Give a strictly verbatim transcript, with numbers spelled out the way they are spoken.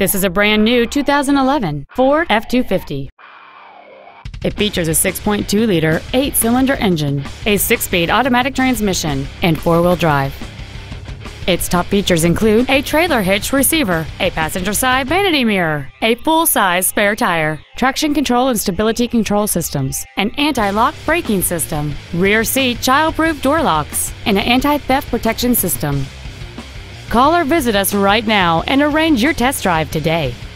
This is a brand new two thousand eleven Ford F two fifty. It features a six point two liter, eight-cylinder engine, a six-speed automatic transmission, and four-wheel drive. Its top features include a trailer hitch receiver, a passenger side vanity mirror, a full-size spare tire, traction control and stability control systems, an anti-lock braking system, rear seat child-proof door locks, and an anti-theft protection system. Call or visit us right now and arrange your test drive today.